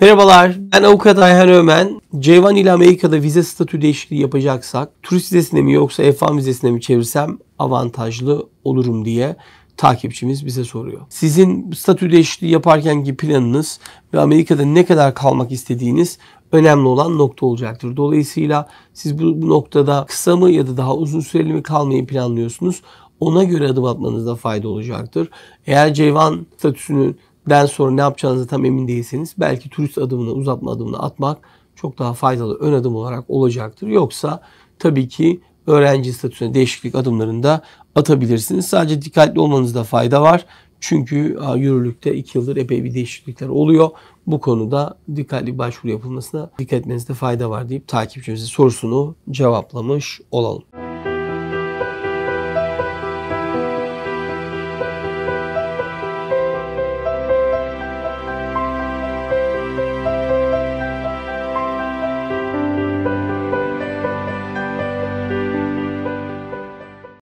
Merhabalar, ben Avukat Ayhan Ömen. C1 ile Amerika'da vize statü değişikliği yapacaksak, turist vizesine mi yoksa F1 vizesine mi çevirsem avantajlı olurum diye takipçimiz bize soruyor. Sizin statü değişikliği yaparkenki planınız ve Amerika'da ne kadar kalmak istediğiniz önemli olan nokta olacaktır. Dolayısıyla siz bu noktada kısa mı ya da daha uzun süreli mi kalmayı planlıyorsunuz? Ona göre adım atmanızda fayda olacaktır. Eğer C1 statüsünden sonra ne yapacağınızı tam emin değilseniz belki turist adımını, uzatma adımını atmak çok daha faydalı ön adım olarak olacaktır. Yoksa tabii ki öğrenci statüsüne değişiklik adımlarını da atabilirsiniz. Sadece dikkatli olmanızda fayda var. Çünkü yürürlükte 2 yıldır epey bir değişiklikler oluyor. Bu konuda dikkatli başvuru yapılmasına dikkat etmenizde fayda var deyip takipçimizin sorusunu cevaplamış olalım.